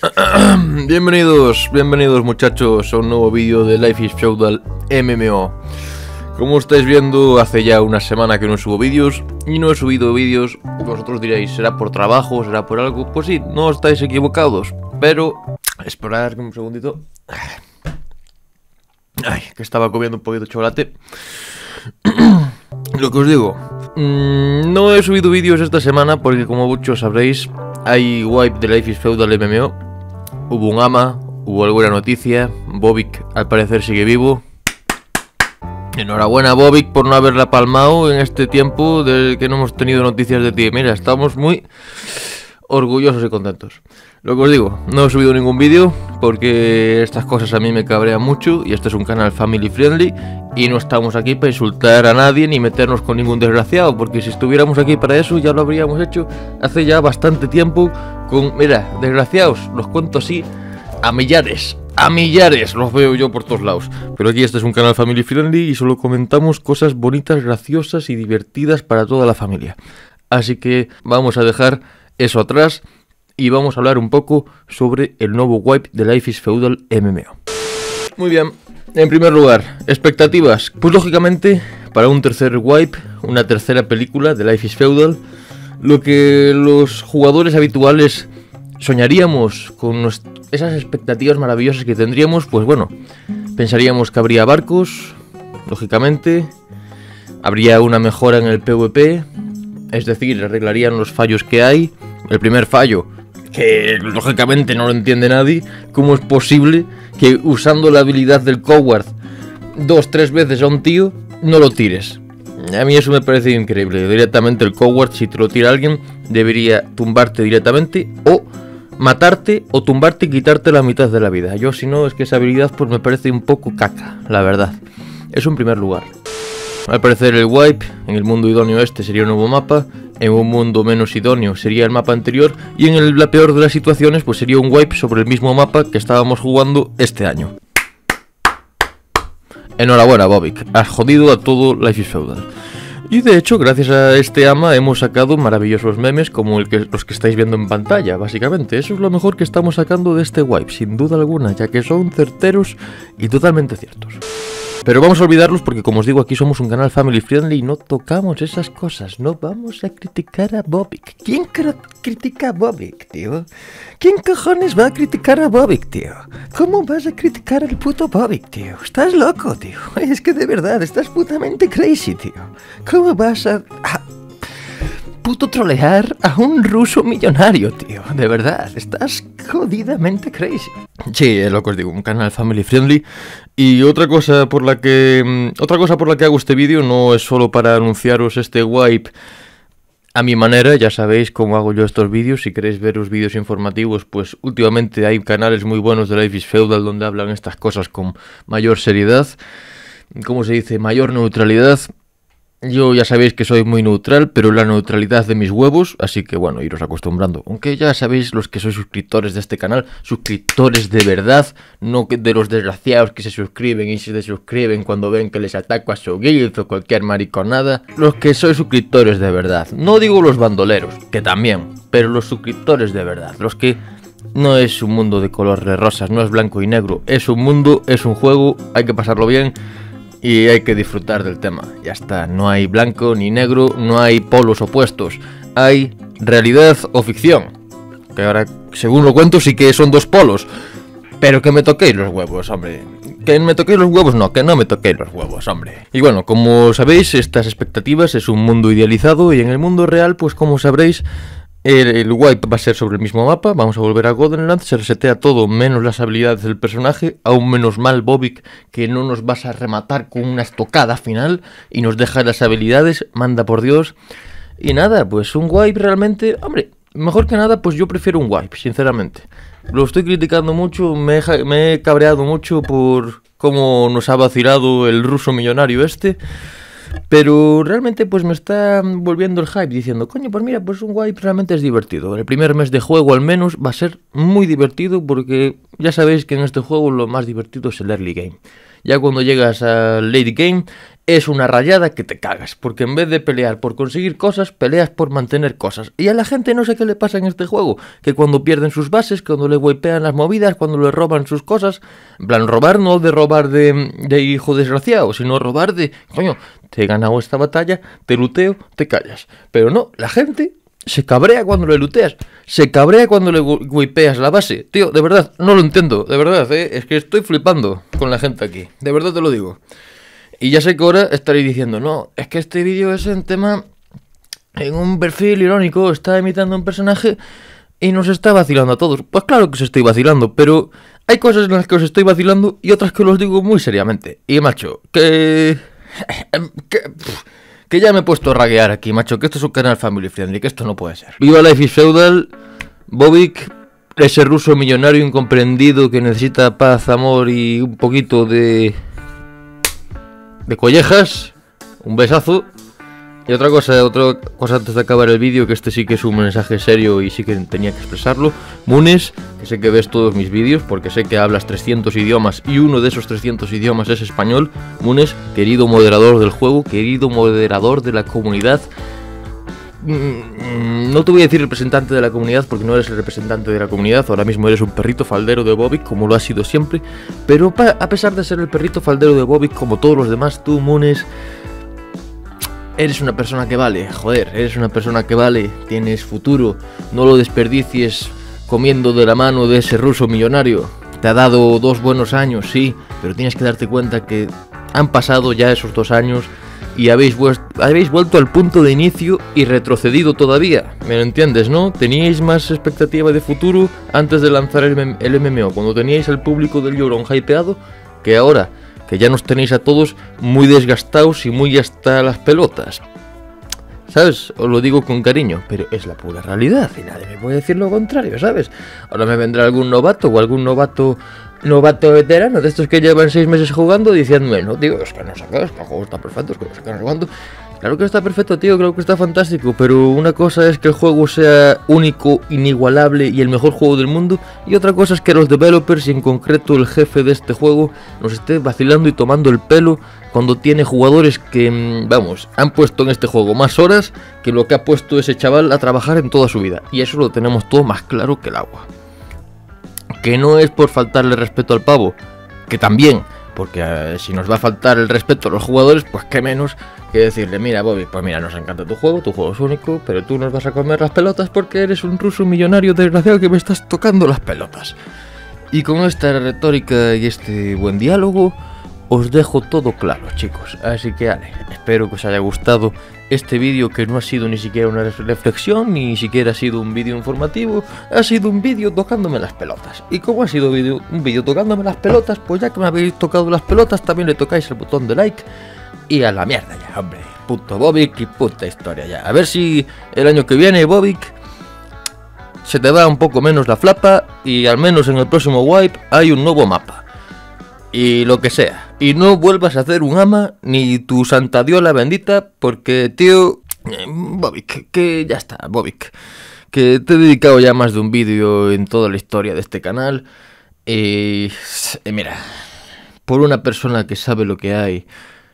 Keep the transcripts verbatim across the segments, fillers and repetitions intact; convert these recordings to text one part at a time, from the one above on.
Bienvenidos, bienvenidos muchachos a un nuevo vídeo de Life is Feudal M M O. Como estáis viendo, hace ya una semana que no subo vídeos. Y no he subido vídeos, vosotros diréis, ¿será por trabajo? ¿Será por algo? Pues sí, no estáis equivocados. Pero, esperad un segundito. Ay, que estaba comiendo un poquito de chocolate. Lo que os digo, mmm, no he subido vídeos esta semana porque, como muchos sabréis, hay wipe de Life is Feudal M M O. Hubo un ama, hubo alguna noticia. Bobik al parecer sigue vivo. Enhorabuena, Bobik, por no haberla palmado en este tiempo de que no hemos tenido noticias de ti. Mira, estamos muy orgullosos y contentos. Lo que os digo, no he subido ningún vídeo porque estas cosas a mí me cabrean mucho y este es un canal family friendly y no estamos aquí para insultar a nadie ni meternos con ningún desgraciado, porque si estuviéramos aquí para eso ya lo habríamos hecho hace ya bastante tiempo con, mira, desgraciados, los cuento así a millares, a millares, los veo yo por todos lados. Pero aquí este es un canal family friendly y solo comentamos cosas bonitas, graciosas y divertidas para toda la familia. Así que vamos a dejar eso atrás y vamos a hablar un poco sobre el nuevo wipe de Life is Feudal M M O. Muy bien, en primer lugar, expectativas. Pues lógicamente, para un tercer wipe, una tercera película de Life is Feudal, lo que los jugadores habituales soñaríamos con esas expectativas maravillosas que tendríamos, pues bueno, pensaríamos que habría barcos, lógicamente, habría una mejora en el PvP, es decir, arreglarían los fallos que hay. El primer fallo, que lógicamente no lo entiende nadie, ¿cómo es posible que usando la habilidad del Coward dos, tres veces a un tío no lo tires? A mí eso me parece increíble. Directamente el Coward, si te lo tira alguien, debería tumbarte directamente o matarte o tumbarte y quitarte la mitad de la vida. Yo, si no, es que esa habilidad pues me parece un poco caca, la verdad. Eso en primer lugar. Al parecer el wipe en el mundo idóneo este sería un nuevo mapa, en un mundo menos idóneo sería el mapa anterior y en el, la peor de las situaciones pues sería un wipe sobre el mismo mapa que estábamos jugando este año. Enhorabuena, Bobik, has jodido a todo Life is Feudal. Y de hecho, gracias a este ama hemos sacado maravillosos memes como el que, los que estáis viendo en pantalla, básicamente. Eso es lo mejor que estamos sacando de este wipe, sin duda alguna, ya que son certeros y totalmente ciertos. Pero vamos a olvidarlos porque, como os digo, aquí somos un canal family friendly y no tocamos esas cosas. No vamos a criticar a Bobik. ¿Quién cr critica a Bobik, tío? ¿Quién cojones va a criticar a Bobik, tío? ¿Cómo vas a criticar al puto Bobik, tío? Estás loco, tío. Es que de verdad, estás putamente crazy, tío. ¿Cómo vas a... a... puto trolear a un ruso millonario, tío? De verdad, estás jodidamente crazy. Sí, es lo que os digo, un canal family friendly. Y otra cosa por la que otra cosa por la que hago este vídeo no es solo para anunciaros este wipe a mi manera. Ya sabéis cómo hago yo estos vídeos. Si queréis ver los vídeos informativos, pues últimamente hay canales muy buenos de Life is Feudal donde hablan estas cosas con mayor seriedad. ¿Cómo se dice? Mayor neutralidad. Yo ya sabéis que soy muy neutral, pero la neutralidad de mis huevos, así que bueno, iros acostumbrando. Aunque ya sabéis los que sois suscriptores de este canal, suscriptores de verdad, no de los desgraciados que se suscriben y se desuscriben cuando ven que les ataco a su guild o cualquier mariconada. Los que sois suscriptores de verdad, no digo los bandoleros, que también, pero los suscriptores de verdad, los que... No es un mundo de color de rosas, no es blanco y negro, es un mundo, es un juego, hay que pasarlo bien. Y hay que disfrutar del tema, ya está, no hay blanco ni negro, no hay polos opuestos, hay realidad o ficción, que ahora, según lo cuento, sí que son dos polos, pero que me toquéis los huevos, hombre, que me toquéis los huevos, no, que no me toquéis los huevos, hombre. Y bueno, como sabéis, estas expectativas es un mundo idealizado y en el mundo real, pues como sabréis, El, el wipe va a ser sobre el mismo mapa. Vamos a volver a Goldenland. Se resetea todo menos las habilidades del personaje. Aún menos mal Bobik, que no nos vas a rematar con una estocada final y nos deja las habilidades, manda por Dios. Y nada, pues un wipe realmente, hombre, mejor que nada, pues yo prefiero un wipe, sinceramente. Lo estoy criticando mucho, me he, me he cabreado mucho por cómo nos ha vacilado el ruso millonario este. Pero realmente pues me está volviendo el hype diciendo, coño, pues mira, pues un wipe realmente es divertido. El primer mes de juego al menos va a ser muy divertido porque ya sabéis que en este juego lo más divertido es el early game. Ya cuando llegas al late game es una rayada que te cagas, porque en vez de pelear por conseguir cosas, peleas por mantener cosas. Y a la gente no sé qué le pasa en este juego, que cuando pierden sus bases, cuando le wipean las movidas, cuando le roban sus cosas, en plan, robar no de robar de, de hijo desgraciado, sino robar de, coño, te he ganado esta batalla, te luteo, te callas. Pero no, la gente se cabrea cuando le looteas, se cabrea cuando le wipeas la base. Tío, de verdad, no lo entiendo, de verdad, ¿eh? Es que estoy flipando con la gente aquí, de verdad te lo digo. Y ya sé que ahora estaréis diciendo, no, es que este vídeo es en tema, en un perfil irónico, está imitando a un personaje y nos está vacilando a todos. Pues claro que os estoy vacilando, pero hay cosas en las que os estoy vacilando y otras que os digo muy seriamente. Y macho, que... que, que ya me he puesto a raguear aquí, macho, que esto es un canal family friendly, que esto no puede ser. Viva Life is Feudal, Bobik, ese ruso millonario incomprendido que necesita paz, amor y un poquito de... de collejas, un besazo. Y otra cosa, otra cosa antes de acabar el vídeo, que este sí que es un mensaje serio y sí que tenía que expresarlo. Munes, que sé que ves todos mis vídeos porque sé que hablas trescientos idiomas y uno de esos trescientos idiomas es español. Munes, querido moderador del juego, querido moderador de la comunidad. No te voy a decir representante de la comunidad porque no eres el representante de la comunidad, ahora mismo eres un perrito faldero de Bobik como lo has sido siempre, pero a pesar de ser el perrito faldero de Bobik como todos los demás, tú, Munes, eres una persona que vale, joder, eres una persona que vale, tienes futuro, no lo desperdicies comiendo de la mano de ese ruso millonario. Te ha dado dos buenos años, sí, pero tienes que darte cuenta que han pasado ya esos dos años y habéis, habéis vuelto al punto de inicio y retrocedido todavía. ¿Me lo entiendes, no? Teníais más expectativa de futuro antes de lanzar el, el M M O, cuando teníais al público del Euron hypeado, que ahora, que ya nos tenéis a todos muy desgastados y muy hasta las pelotas. ¿Sabes? Os lo digo con cariño, pero es la pura realidad y nadie me puede decir lo contrario, ¿sabes? Ahora me vendrá algún novato o algún novato... novato veterano de estos que llevan seis meses jugando diciéndome, no, tío, es que no sacas, que el juego está perfecto, es que no sacas jugando. Claro que está perfecto, tío, creo que está fantástico, pero una cosa es que el juego sea único, inigualable y el mejor juego del mundo, y otra cosa es que los developers y en concreto el jefe de este juego nos esté vacilando y tomando el pelo cuando tiene jugadores que, vamos, han puesto en este juego más horas que lo que ha puesto ese chaval a trabajar en toda su vida, y eso lo tenemos todo más claro que el agua. Que no es por faltarle respeto al pavo, que también, porque eh, si nos va a faltar el respeto a los jugadores, pues qué menos que decirle, mira Bobby, pues mira, nos encanta tu juego, tu juego es único, pero tú nos vas a comer las pelotas porque eres un ruso millonario desgraciado que me estás tocando las pelotas. Y con esta retórica y este buen diálogo, os dejo todo claro, chicos. Así que, ale, espero que os haya gustado este vídeo, que no ha sido ni siquiera una reflexión, ni siquiera ha sido un vídeo informativo, ha sido un vídeo tocándome las pelotas. Y como ha sido video, un vídeo tocándome las pelotas, pues ya que me habéis tocado las pelotas, también le tocáis el botón de like. Y a la mierda ya, hombre. Puto Bobik y puta historia ya. A ver si el año que viene, Bobik, se te va un poco menos la flapa y al menos en el próximo wipe hay un nuevo mapa. Y lo que sea. Y no vuelvas a hacer un ama ni tu santa diola bendita porque, tío... Eh, Bobik, que ya está, Bobik. Que te he dedicado ya más de un vídeo en toda la historia de este canal. Y... Eh, mira, por una persona que sabe lo que hay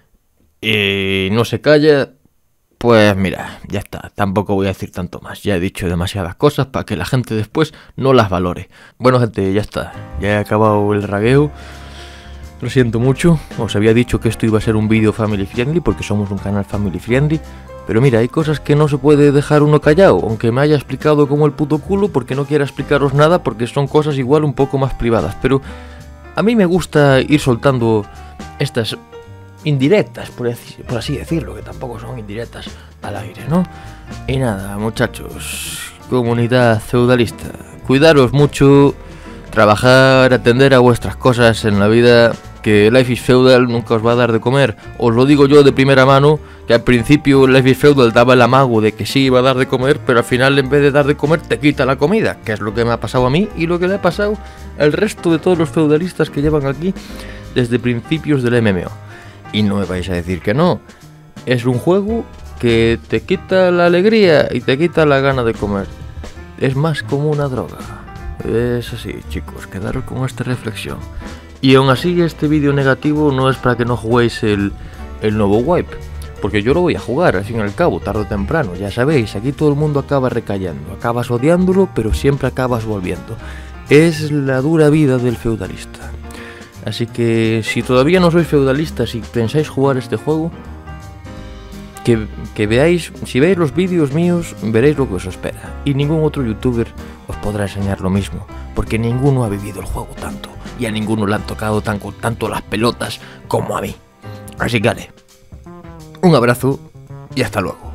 y no se calla, pues mira, ya está. Tampoco voy a decir tanto más. Ya he dicho demasiadas cosas para que la gente después no las valore. Bueno, gente, ya está. Ya he acabado el ragueo. Lo siento mucho, os había dicho que esto iba a ser un vídeo family friendly porque somos un canal family friendly, pero mira, hay cosas que no se puede dejar uno callado, aunque me haya explicado como el puto culo porque no quiera explicaros nada porque son cosas igual un poco más privadas, pero a mí me gusta ir soltando estas indirectas, por así, por así decirlo, que tampoco son indirectas al aire, ¿no? Y nada, muchachos, comunidad feudalista, cuidaros mucho, trabajar, atender a vuestras cosas en la vida, que Life is Feudal nunca os va a dar de comer. Os lo digo yo de primera mano, que al principio Life is Feudal daba el amago de que sí iba a dar de comer, pero al final en vez de dar de comer te quita la comida, que es lo que me ha pasado a mí y lo que le ha pasado al resto de todos los feudalistas que llevan aquí desde principios del M M O. Y no me vais a decir que no, es un juego que te quita la alegría y te quita la gana de comer. Es más como una droga. Es así, chicos, quedaros con esta reflexión. Y aún así, este vídeo negativo no es para que no juguéis el, el nuevo wipe. Porque yo lo voy a jugar, al fin y al cabo, tarde o temprano. Ya sabéis, aquí todo el mundo acaba recayendo. Acabas odiándolo, pero siempre acabas volviendo. Es la dura vida del feudalista. Así que si todavía no sois feudalistas y pensáis jugar este juego, que, que veáis, si veis los vídeos míos, veréis lo que os espera. Y ningún otro youtuber os podrá enseñar lo mismo, porque ninguno ha vivido el juego tanto. Y a ninguno le han tocado tan, tanto las pelotas como a mí. Así que vale. Un abrazo y hasta luego.